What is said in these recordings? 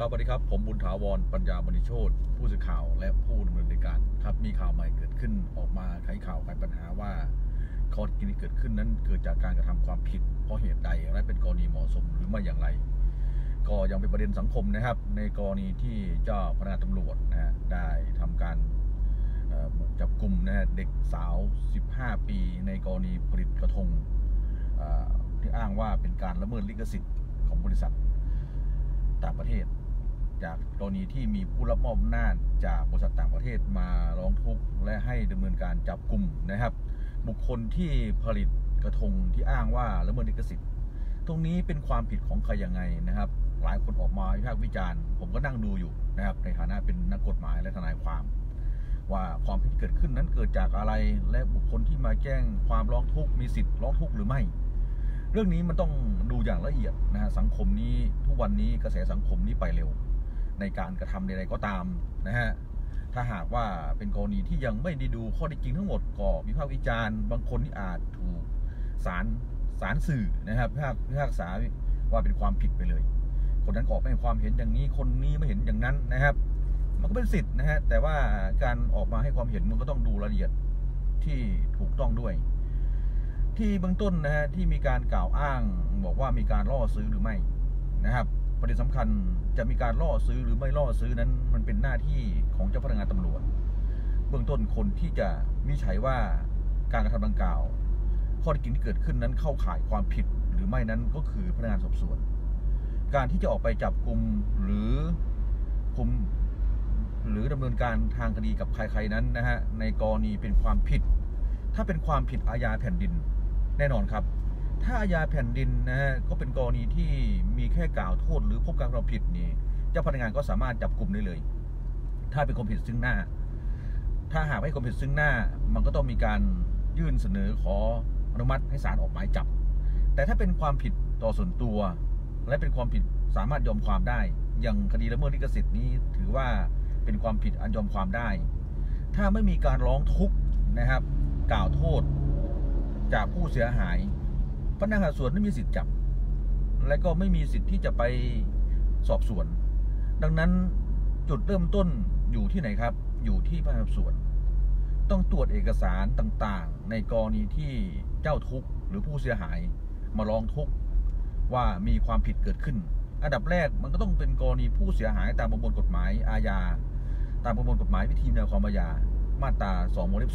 ครับสวัสดีครับผมบุญถาวรปัญญามณีโชติผู้สื่อข่าวและผู้ดำเนินรายการครับมีข่าวใหม่เกิดขึ้นออกมาไขข่าวไขปัญหาว่าข้อเท็จจริงที่เกิดขึ้นนั้นเกิดจากการกระทำความผิดเพราะเหตุใดและเป็นกรณีเหมาะสมหรือไม่อย่างไรก็ยังเป็นประเด็นสังคมนะครับในกรณีที่เจ้าพนักงานตำรวจนะฮะได้ทำการบุกจับกลุ่มนะฮะเด็กสาว15ปีในกรณีผลิตกระทงที่อ้างว่าเป็นการละเมิดลิขสิทธิ์ของบริษัทต่างประเทศจากกรณีที่มีผู้รับมอบอำนาจจากบริษัทต่างประเทศมาร้องทุกข์และให้ดำเนินการจับกลุ่มนะครับบุคคลที่ผลิตกระทงที่อ้างว่าละเมิดลิขสิทธิ์ตรงนี้เป็นความผิดของใครยังไงนะครับหลายคนออกมาวิพากษ์วิจารณ์ผมก็นั่งดูอยู่นะครับในฐานะเป็นนักกฎหมายและทนายความว่าความผิดเกิดขึ้นนั้นเกิดจากอะไรและบุคคลที่มาแจ้งความร้องทุกข์มีสิทธิ์ร้องทุกข์หรือไม่เรื่องนี้มันต้องดูอย่างละเอียดนะฮะสังคมนี้ทุกวันนี้กระแสสังคมนี้ไปเร็วในการกระทำใดๆก็ตามนะฮะถ้าหากว่าเป็นกรณีที่ยังไม่ได้ดูข้อเท็จจริงทั้งหมดก็วิพากษ์วิจารณ์บางคนที่อาจถูกศาลสื่อนะครับพิพากษาว่าเป็นความผิดไปเลยคนนั้นก็ไม่เห็นความเห็นอย่างนี้คนนี้ไม่เห็นอย่างนั้นนะครับมันก็เป็นสิทธิ์นะฮะแต่ว่าการออกมาให้ความเห็นมันก็ต้องดูรายละเอียดที่ถูกต้องด้วยที่เบื้องต้นนะฮะที่มีการกล่าวอ้างบอกว่ามีการล่อซื้อหรือไม่นะครับประเด็นสำคัญจะมีการล่อซื้อหรือไม่ล่อซื้อนั้นมันเป็นหน้าที่ของเจ้าพนักงานตำรวจเบื้องต้นคนที่จะวินิจฉัยว่าการกระทำดังกล่าวข้อเท็จจริงที่เกิดขึ้นนั้นเข้าข่ายความผิดหรือไม่นั้นก็คือพนักงานสอบสวนการที่จะออกไปจับกุมหรือคุมหรือดำเนินการทางคดีกับใครๆนั้นนะฮะในกรณีเป็นความผิดถ้าเป็นความผิดอาญาแผ่นดินแน่นอนครับถ้าอาญาแผ่นดินนะฮะก็เป็นกรณีที่มีแค่กล่าวโทษหรือพบการกระทำผิดนี่เจ้าพนักงานก็สามารถจับกุมได้เลยถ้าเป็นความผิดซึ่งหน้าถ้าหากไม่ความผิดซึ่งหน้ามันก็ต้องมีการยื่นเสนอขออนุมัติให้ศาลออกหมายจับแต่ถ้าเป็นความผิดต่อส่วนตัวและเป็นความผิดสามารถยอมความได้อย่างคดีละเมิดลิขสิทธิ์นี้ถือว่าเป็นความผิดอันยอมความได้ถ้าไม่มีการร้องทุกข์นะครับกล่าวโทษจากผู้เสียหายพนักงานสอบสวนไม่มีสิทธิ์จับและก็ไม่มีสิทธิ์ที่จะไปสอบสวนดังนั้นจุดเริ่มต้นอยู่ที่ไหนครับอยู่ที่พนักงานสอบสวนต้องตรวจเอกสารต่างๆในกรณีที่เจ้าทุกข์หรือผู้เสียหายมาร้องทุกข์ว่ามีความผิดเกิดขึ้นอันดับแรกมันก็ต้องเป็นกรณีผู้เสียหายตามประมวลกฎหมายอาญาตามประมวลกฎหมายวิธีแนวความอาญามาตรา2 วงเล็บ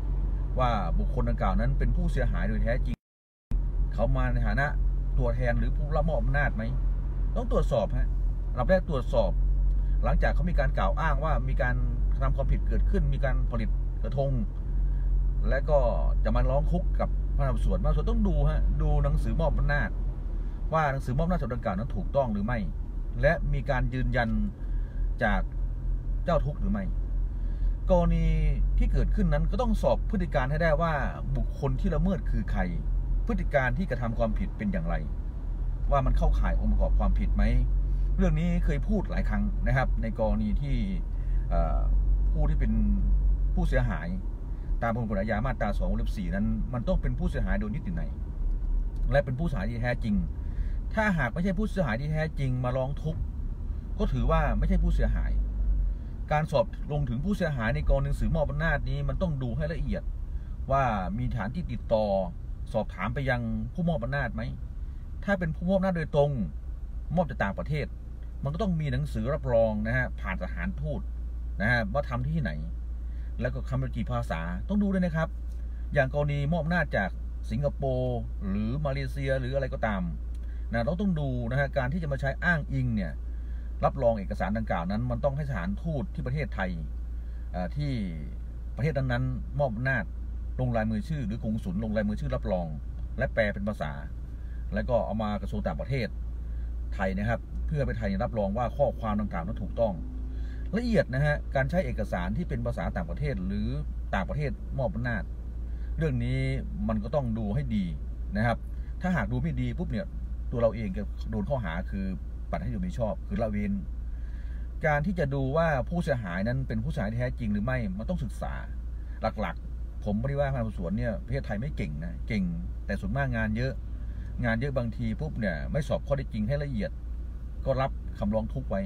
4ว่าบุคคลดังกล่าวนั้นเป็นผู้เสียหายโดยแท้จริงเขามาในฐานะตัวแทนหรือผู้รับมอบอำนาจไหมต้องตรวจสอบฮะอันดับแรกตรวจสอบหลังจากเขามีการกล่าวอ้างว่ามีการทำความผิดเกิดขึ้นมีการผลิตกระทงและก็จะมาร้องทุกข์กับพนักงานสอบสวนมาส่วนต้องดูฮะดูหนังสือมอบอำนาจว่าหนังสือมอบอำนาจฉบับดังกล่าวนั้นถูกต้องหรือไม่และมีการยืนยันจากเจ้าทุกข์หรือไม่กรณีที่เกิดขึ้นนั้นก็ต้องสอบพฤติการให้ได้ว่าบุคคลที่ละเมิดคือใครพฤติการที่กระทำความผิดเป็นอย่างไรว่ามันเข้าข่ายองค์ประกอบความผิดไหมเรื่องนี้เคยพูดหลายครั้งนะครับในกรณีที่ผู้ที่เป็นผู้เสียหายตามประมวลกฎหมายอาญามาตรา2 วงเล็บ 4นั้นมันต้องเป็นผู้เสียหายโดยนิตินัยและเป็นผู้เสียหายที่แท้จริงถ้าหากไม่ใช่ผู้เสียหายที่แท้จริงมาร้องทุกข์ก็ถือว่าไม่ใช่ผู้เสียหายการสอบลงถึงผู้เสียหายในกรณีหนังสือมอบอำนาจนี้มันต้องดูให้ละเอียดว่ามีฐานที่ติดต่อสอบถามไปยังผู้มอบอำนาจไหมถ้าเป็นผู้มอบอำนาจโดยตรงมอบจากต่างประเทศมันก็ต้องมีหนังสือรับรองนะฮะผ่านสถานทูตนะฮะว่าทำที่ไหนแล้วก็คำบรรจุภาษาต้องดูด้วยนะครับอย่างกรณีมอบอำนาจจากสิงคโปร์หรือมาเลเซียหรืออะไรก็ตามนะเราต้องดูนะฮะการที่จะมาใช้อ้างอิงเนี่ยรับรองเอกสารดังกล่าวนั้นมันต้องให้สถานทูตที่ประเทศไทยที่ประเทศนั้นๆมอบอำนาจลงลายมือชื่อหรือกงสุลลงลายมือชื่อรับรองและแปลเป็นภาษาแล้วก็เอามากระทรวงต่างประเทศไทยนะครับเพื่อไปไทยรับรองว่าข้อความดังกล่าวนั้นถูกต้องละเอียดนะฮะการใช้เอกสารที่เป็นภาษาต่างประเทศหรือต่างประเทศมอบอำนาจเรื่องนี้มันก็ต้องดูให้ดีนะครับถ้าหากดูไม่ดีปุ๊บเนี่ยตัวเราเองจะโดนข้อหาคือปฏิบัติให้โดยมิชอบคือละเว้นการที่จะดูว่าผู้เสียหายนั้นเป็นผู้เสียหายแท้จริงหรือไม่มันต้องศึกษาหลักๆผมไม่ได้ว่าพนักงานสอบสวนเนี่ยประเทศไทยไม่เก่งนะเก่งแต่ส่วนมากงานเยอะบางทีปุ๊บเนี่ยไม่สอบข้อเท็จจริงให้ละเอียดก็รับคำร้องทุกข์ไว้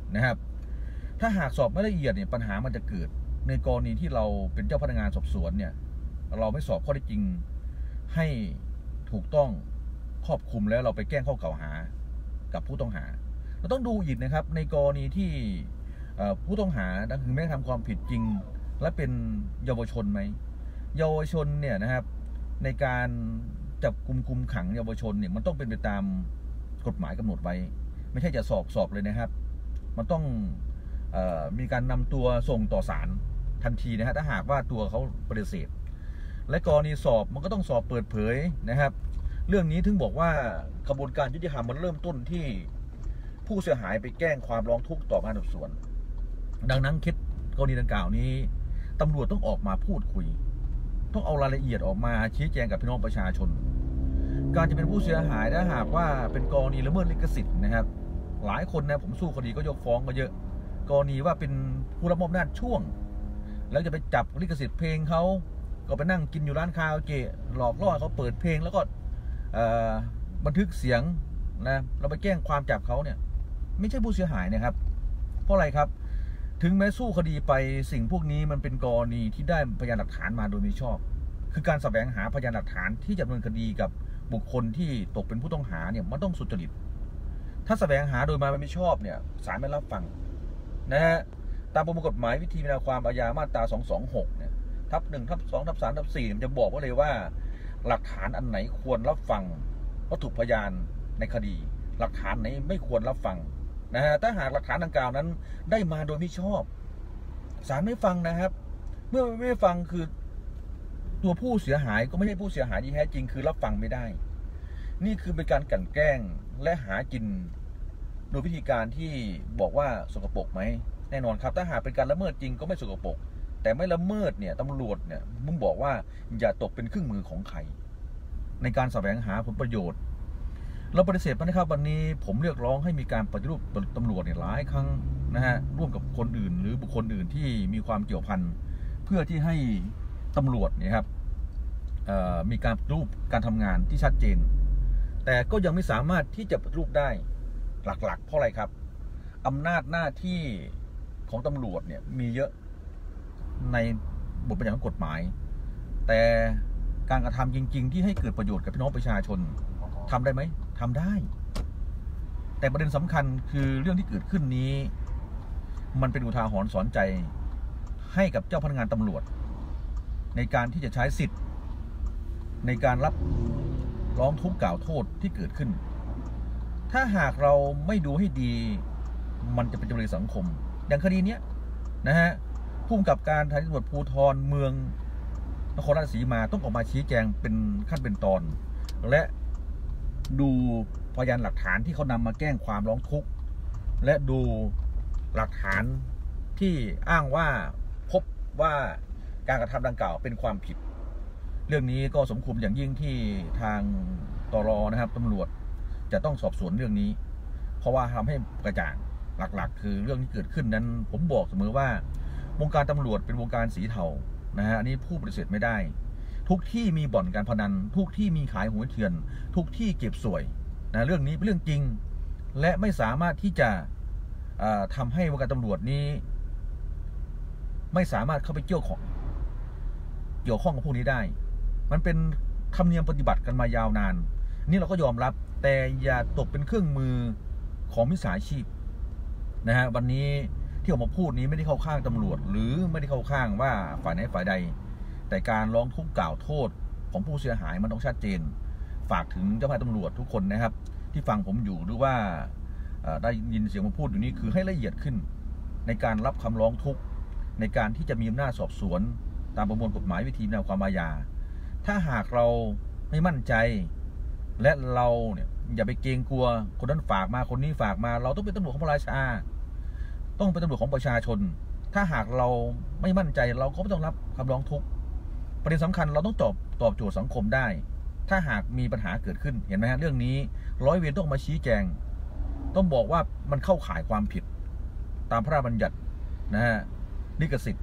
นะครับถ้าหากสอบไม่ละเอียดเนี่ยปัญหามันจะเกิดในกรณีที่เราเป็นเจ้าพนักงานสอบสวนเนี่ยเราไม่สอบข้อเท็จจริงให้ถูกต้องครอบคลุมแล้วเราไปแกล้งข้อกล่าวหากับผู้ต้องหาเราต้องดูอีกนะครับในกรณีที่ผู้ต้องหาถึงแม้ทำความผิดจริงและเป็นเยาวชนไหมเยาวชนเนี่ยนะครับในการจับกุมคุมขังเยาวชนเนี่ยมันต้องเป็นไปตามกฎหมายกำหนดไว้ไม่ใช่จะสอบเลยนะครับมันต้องมีการนำตัวส่งต่อศาลทันทีนะฮะถ้าหากว่าตัวเขาปฏิเสธและกรณีสอบมันก็ต้องสอบเปิดเผยนะครับเรื่องนี้ถึงบอกว่ากระบวนการยุติธรรมมันเริ่มต้นที่ผู้เสียหายไปแจ้งความร้องทุกข์ต่อพนักงานสอบสวนดังนั้นคิดกรณีดังกล่าวนี้ตำรวจต้องออกมาพูดคุยต้องเอารายละเอียดออกมาชี้แจงกับพี่น้องประชาชนการจะเป็นผู้เสียหายถ้าหากว่าเป็นกรณีละเมิดลิขสิทธิ์นะครับหลายคนนะผมสู้คดีก็ยกฟ้องมาเยอะกรณีว่าเป็นผู้รับมอบอำนาจช่วงแล้วจะไปจับลิขสิทธิ์เพลงเขาก็ไปนั่งกินอยู่ร้านคาราโอเกะหลอกล่อเขาเปิดเพลงแล้วก็บันทึกเสียงนะเราไปแจ้งความจับเขาเนี่ยไม่ใช่ผู้เสียหายนะครับเพราะอะไรครับถึงแม้สู้คดีไปสิ่งพวกนี้มันเป็นกรณีที่ได้พยานหลักฐานมาโดยมิชอบคือการแสวงหาพยานหลักฐานที่จะดำเนินคดีกับบุคคลที่ตกเป็นผู้ต้องหาเนี่ยมันต้องสุจริตถ้าแสวงหาโดยมาไม่ชอบเนี่ยศาลไม่รับฟังนะฮะตามประมวลกฎหมายวิธีพิจารณาความอาญามาตรา226เนี่ยทับ1ทับ2ทับ3ทับ4มันจะบอกว่าเลยว่าหลักฐานอันไหนควรรับฟังวัตถุพยานในคดีหลักฐานไหนไม่ควรรับฟังนะฮะถ้าหากหลักฐานดังกล่าวนั้นได้มาโดยไม่ชอบศาลไม่ฟังนะครับเมื่อไม่ฟังคือตัวผู้เสียหายก็ไม่ใช่ผู้เสียหายที่แท้จริงคือรับฟังไม่ได้นี่คือเป็นการกลั่นแกล้งและหากินโดยวิธีการที่บอกว่าสกปรกไหมแน่นอนครับถ้าหากเป็นการละเมิดจริงก็ไม่สกปรกแต่ไม่ละเมิดเนี่ยตำรวจเนี่ยมึงบอกว่าอย่าตกเป็นเครื่องมือของใครในการแสวงหาผลประโยชน์เราปฏิเสธไปนะครับวันนี้ผมเรียกร้องให้มีการปฏิรูปตำรวจเนี่ยหลายครั้งนะฮะร่วมกับคนอื่นหรือบุคคลอื่นที่มีความเกี่ยวพันเพื่อที่ให้ตำรวจเนี่ยครับมีการปฏิรูปการทำงานที่ชัดเจนแต่ก็ยังไม่สามารถที่จะปฏิรูปได้หลักๆเพราะอะไรครับอำนาจหน้าที่ของตำรวจเนี่ยมีเยอะในบทบัญญัติของกฎหมายแต่การกระทำจริงๆที่ให้เกิดประโยชน์กับพี่น้องประชาชนทำได้ไหมทำได้แต่ประเด็นสำคัญคือเรื่องที่เกิดขึ้นนี้มันเป็นอุทาหรณ์สอนใจให้กับเจ้าพนักงานตำรวจในการที่จะใช้สิทธิ์ในการรับร้องทุกข์กล่าวโทษที่เกิดขึ้นถ้าหากเราไม่ดูให้ดีมันจะเป็นจำเลยสังคมอย่างคดีนี้นะฮะผู้กำกับการสถานีตำรวจภูธรเมืองนครราชสีมาต้องออกมาชี้แจงเป็นขั้นเป็นตอนและดูพยานหลักฐานที่เขานำมาแจ้งความร้องทุกข์และดูหลักฐานที่อ้างว่าพบว่าการกระทำดังกล่าวเป็นความผิดเรื่องนี้ก็สมควรอย่างยิ่งที่ทางตร.นะครับตำรวจจะต้องสอบสวนเรื่องนี้เพราะว่าทำให้กระจ่างหลักๆคือเรื่องที่เกิดขึ้นนั้นผมบอกเสมอว่าวงการตำรวจเป็นวงการสีเทานะฮะอันนี้ผู้ปฏิเสธไม่ได้ทุกที่มีบ่อนการพนันทุกที่มีขายหวยเถื่อนทุกที่เก็บสวยนะเรื่องนี้เป็นเรื่องจริงและไม่สามารถที่จะทำให้วงการตำรวจนี้ไม่สามารถเข้าไปเกี่ยวข้องกับพวกนี้ได้มันเป็นธรรมเนียมปฏิบัติกันมายาวนานนี่เราก็ยอมรับแต่อย่าตกเป็นเครื่องมือของมิจฉาชีพนะฮะวันนี้ที่ออกมาพูดนี้ไม่ได้เข้าข้างตำรวจหรือไม่ได้เข้าข้างว่าฝ่ายไหนฝ่ายใดแต่การร้องทุกข์กล่าวโทษของผู้เสียหายมันต้องชัดเจนฝากถึงเจ้าพนักงานตำรวจทุกคนนะครับที่ฟังผมอยู่หรือว่าได้ยินเสียงผมพูดอยู่นี้คือให้ละเอียดขึ้นในการรับคำร้องทุกข์ในการที่จะมีอำนาจสอบสวนตามประมวลกฎหมายวิธีพิจารณาความอาญาถ้าหากเราไม่มั่นใจและเราเนี่ยอย่าไปเกรงกลัวคนนั้นฝากมาคนนี้ฝากมาเราต้องเป็นตำรวจของพระราชาต้องเป็นตำรวจของประชาชนถ้าหากเราไม่มั่นใจเราก็ไม่ต้องรับคำร้องทุกข์ประเด็นสำคัญเราต้องตอบโจทย์สังคมได้ถ้าหากมีปัญหาเกิดขึ้นเห็นไหมฮะเรื่องนี้ร้อยเวรต้องมาชี้แจงต้องบอกว่ามันเข้าข่ายความผิดตามพระราชบัญญัตินะฮะลิขสิทธิ์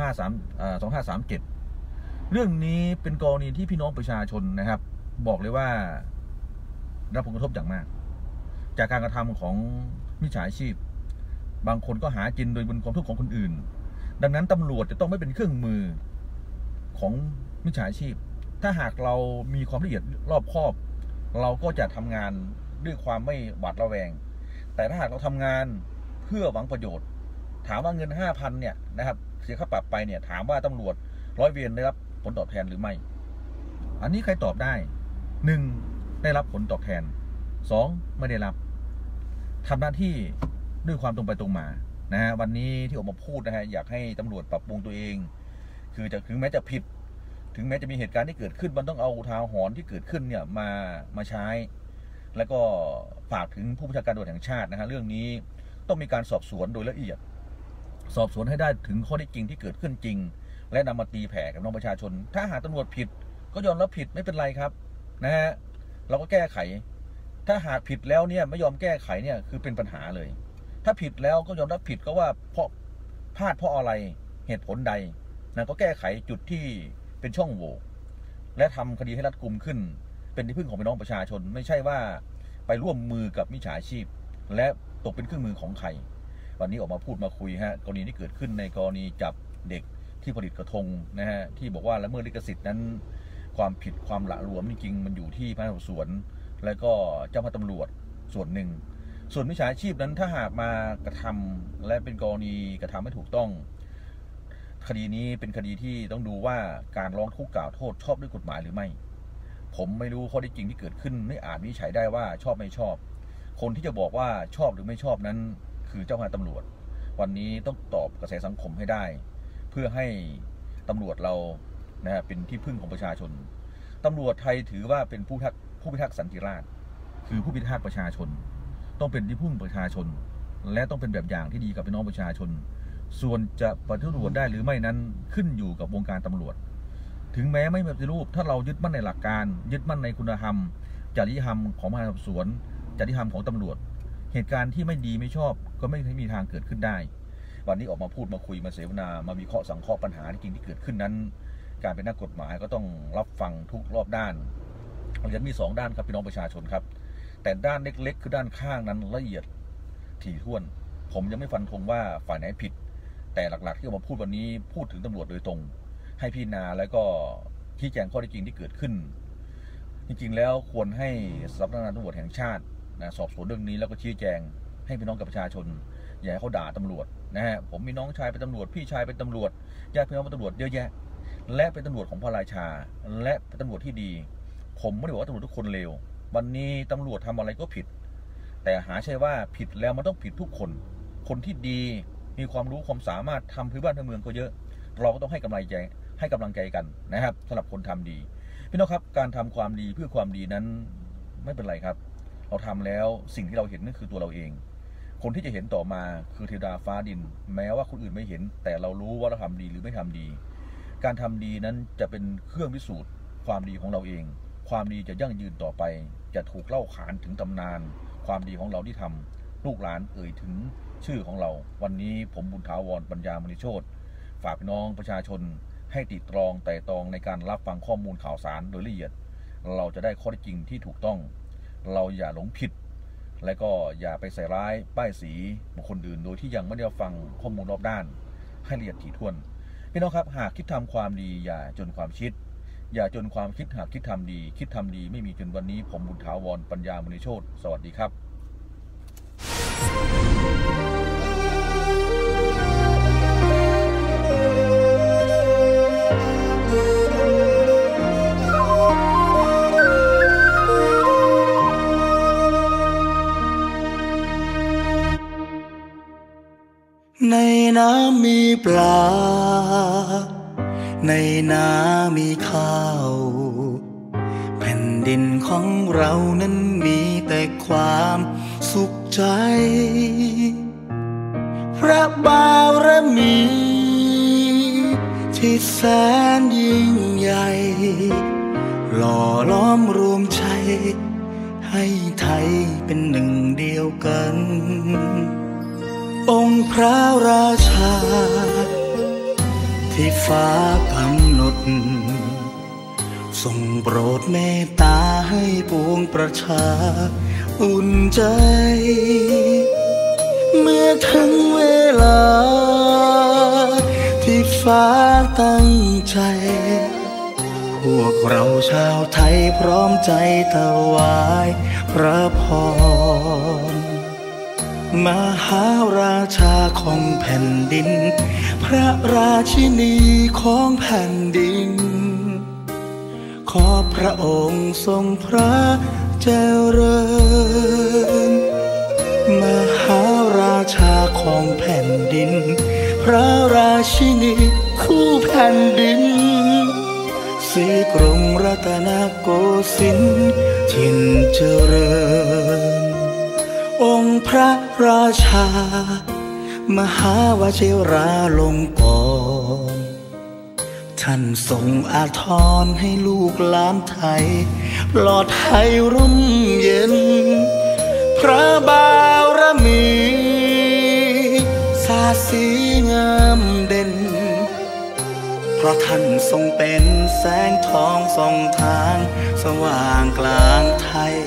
2537เรื่องนี้เป็นกรณีที่พี่น้องประชาชนนะครับบอกเลยว่ารับผลกระทบอย่างมากจากการกระทำของมิจฉาชีพบางคนก็หากินโดยบนความทุกข์ของคนอื่นดังนั้นตำรวจจะต้องไม่เป็นเครื่องมือของมิจฉาชีพถ้าหากเรามีความละเอียดรอบคอบเราก็จะทำงานด้วยความไม่หวาดระแวงแต่ถ้าหากเราทำงานเพื่อหวังประโยชน์ถามว่าเงิน 5,000 เนี่ยนะครับเสียค่าปรับไปเนี่ยถามว่าตำรวจร้อยเวรได้รับผลตอบแทนหรือไม่อันนี้ใครตอบได้ 1. ได้รับผลตอบแทน 2. ไม่ได้รับทำหน้าที่ด้วยความตรงไปตรงมานะฮะวันนี้ที่ออกมาพูดนะฮะอยากให้ตำรวจปรับปรุงตัวเองคือจะถึงแม้จะผิดถึงแม้จะมีเหตุการณ์ที่เกิดขึ้นมันต้องเอาอุทาหรณ์ที่เกิดขึ้นเนี่ยมาใช้แล้วก็ฝากถึงผู้บัญชาการตำรวจแห่งชาตินะฮะเรื่องนี้ต้องมีการสอบสวนโดยละเอียดสอบสวนให้ได้ถึงข้อเท็จจริงที่เกิดขึ้นจริงและนำมาตีแผ่กับน้องประชาชนถ้าหากตำรวจผิดก็ยอมรับผิดไม่เป็นไรครับนะฮะเราก็แก้ไขถ้าหากผิดแล้วเนี่ยไม่ยอมแก้ไขเนี่ยคือเป็นปัญหาเลยถ้าผิดแล้วก็ยอมรับผิดก็ว่าเพราะพลาดเพราะอะไรเหตุผลใดนะก็แก้ไขจุดที่เป็นช่องโหว่และทำคดีให้รัดกุมขึ้นเป็นที่พึ่งของพี่น้องประชาชนไม่ใช่ว่าไปร่วมมือกับมิจฉาชีพและตกเป็นเครื่องมือของใครวันนี้ออกมาพูดมาคุยฮะกรณีที่เกิดขึ้นในกรณีจับเด็กที่ผลิตกระทงนะฮะที่บอกว่าละเมิดลิขสิทธิ์นั้นความผิดความละหลวมจริงๆมันอยู่ที่พนักงานสอบสวนและก็เจ้าพนักงานตำรวจส่วนหนึ่งส่วนมิจฉาชีพนั้นถ้าหากมากระทำและเป็นกรณีกระทำไม่ถูกต้องคดีนี้เป็นคดีที่ต้องดูว่าการร้องทุกข์กล่าวโทษชอบด้วยกฎหมายหรือไม่ผมไม่รู้ข้อเท็จจริงที่เกิดขึ้นไม่อาจวินิจฉัยได้ว่าชอบไม่ชอบคนที่จะบอกว่าชอบหรือไม่ชอบนั้นคือเจ้าพนักงานตำรวจวันนี้ต้องตอบกระแสสังคมให้ได้เพื่อให้ตำรวจเรานะฮะเป็นที่พึ่งของประชาชนตำรวจไทยถือว่าเป็นผู้พิทักษ์สันติราษฎร์คือผู้พิทักษ์ประชาชนต้องเป็นที่พึ่งประชาชนและต้องเป็นแบบอย่างที่ดีกับพี่น้องประชาชนส่วนจะปฏิรูปได้หรือไม่นั้นขึ้นอยู่กับวงการตำรวจถึงแม้ไม่ปฏิรูปถ้าเรายึดมั่นในหลักการยึดมั่นในคุณธรรมจริยธรรมของพนักงานสอบสวนจริยธรรมของตำรวจเหตุการณ์ที่ไม่ดีไม่ชอบก็ไม่มีทางเกิดขึ้นได้วันนี้ออกมาพูดมาคุยมาเสวนามาวิเคราะห์สังเคราะห์ปัญหาที่จริงที่เกิดขึ้นนั้นการเป็นนักกฎหมายก็ต้องรับฟังทุกรอบด้านเหรียญมี2 ด้านครับพี่น้องประชาชนครับแต่ด้านเล็กๆคือด้านข้างนั้นละเอียดถี่ถ้วนผมยังไม่ฟันธงว่าฝ่ายไหนผิดแต่หลักๆที่ออกมาพูดวันนี้พูดถึงตำรวจโดยตรงให้พิจารณาแล้วก็ชี้แจงข้อเท็จจริงที่เกิดขึ้นจริงๆแล้วควรให้สำนักงานตำรวจแห่งชาติสอบสวนเรื่องนี้แล้วก็ชี้แจงให้พี่น้องกับประชาชนอย่าให้เขาด่าตำรวจนะฮะผมมีน้องชายเป็นตำรวจพี่ชายเป็นตำรวจญาติพี่น้องเป็นตำรวจเยอะแยะและเป็นตำรวจของพระราชาและเป็นตำรวจที่ดีผมไม่ได้บอกว่าตำรวจทุกคนเลววันนี้ตำรวจทำอะไรก็ผิดแต่หาใช่ว่าผิดแล้วมันต้องผิดทุกคนคนที่ดีมีความรู้ความสามารถทำเพื่อบ้านเพื่อเมืองก็เยอะเราก็ต้องให้กำลังใจกันนะครับสำหรับคนทำดีพี่น้องครับการทำความดีเพื่อความดีนั้นไม่เป็นไรครับเราทำแล้วสิ่งที่เราเห็นนั่นคือตัวเราเองคนที่จะเห็นต่อมาคือเทวดาฟ้าดินแม้ว่าคนอื่นไม่เห็นแต่เรารู้ว่าเราทำดีหรือไม่ทำดีการทำดีนั้นจะเป็นเครื่องพิสูจน์ความดีของเราเองความดีจะยั่งยืนต่อไปจะถูกเล่าขานถึงตำนานความดีของเราที่ทำลูกหลานเอ่ยถึงชื่อของเราวันนี้ผมบุญถาวรปัญญามณีโชติฝากพี่น้องประชาชนให้ติดตรองไต่ตรองในการรับฟังข้อมูลข่าวสารโดยละเอียดเราจะได้ข้อเท็จจริงที่ถูกต้องเราอย่าหลงผิดและก็อย่าไปใส่ร้ายป้ายสีบุคคลอื่นโดยที่ยังไม่ได้ฟังข้อมูลรอบด้านให้ละเอียดถี่ถ้วนพี่น้องครับหากคิดทำความดีอย่าจนความคิดอย่าจนความคิดหากคิดทำดีไม่มีจนวันนี้ผมบุญถาวรปัญญามณีโชติสวัสดีครับในน้ำมีปลาในนามีข้าวแผ่นดินของเรานั้นมีแต่ความสุขใจพระบารมีที่แสนยิ่งใหญ่หล่อล้อมรวมใจให้ไทยเป็นหนึ่งเดียวกันองค์พระราชาที่ฟ้ากำหนดทรงโปรดเมตตาให้ปวงประชาอุ่นใจเมื่อถึงเวลาที่ฟ้าตั้งใจพวกเราชาวไทยพร้อมใจถวายพระพรมหาราชาของแผ่นดินพระราชินีของแผ่นดินขอพระองค์ทรงพระเจริญมหาราชาของแผ่นดินพระราชินีคู่แผ่นดินศรีกรุงรัตนโกสินทร์ถิ่นเจริญองค์พระราชามหาวชิราลงกรณ์ท่านทรงอาทรให้ลูกหลานไทยปลอดภัยร่มเย็นพระบารมีสาดสีงามเด่นเพราะท่านทรงเป็นแสงทองส่องทางสว่างกลางไทย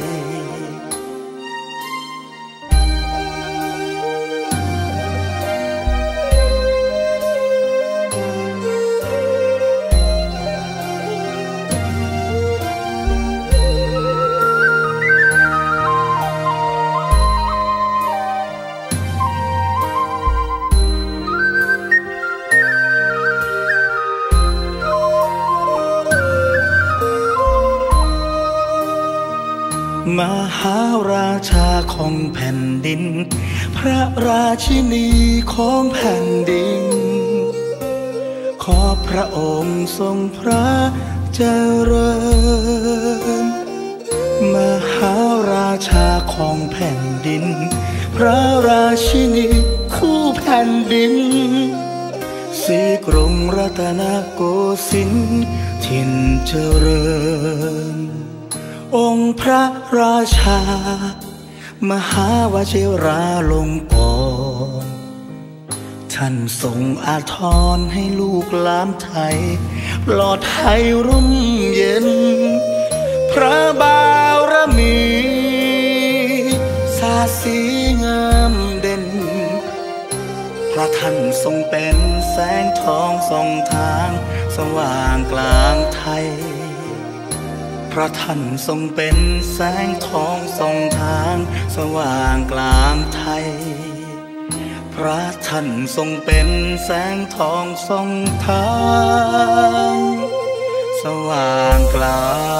มหาราชาของแผ่นดินพระราชินีของแผ่นดินขอพระองค์ทรงพระเจริญมหาราชาของแผ่นดินพระราชินีคู่แผ่นดินศรีกรุงรัตนโกสินทร์ถิ่นเจริญองค์พระราชามหาวชิราลงกรณ์ท่านทรงอาทรให้ลูกหลานไทยปลอดภัยร่มเย็นพระบารมีสาดสีงามเด่นเพราะท่านทรงเป็นแสงทองส่องทางสว่างกลางไทยพระท่านทรงเป็นแสงทองส่องทางสว่างกลางไทยพระท่านทรงเป็นแสงทองส่องทางสว่างกลาง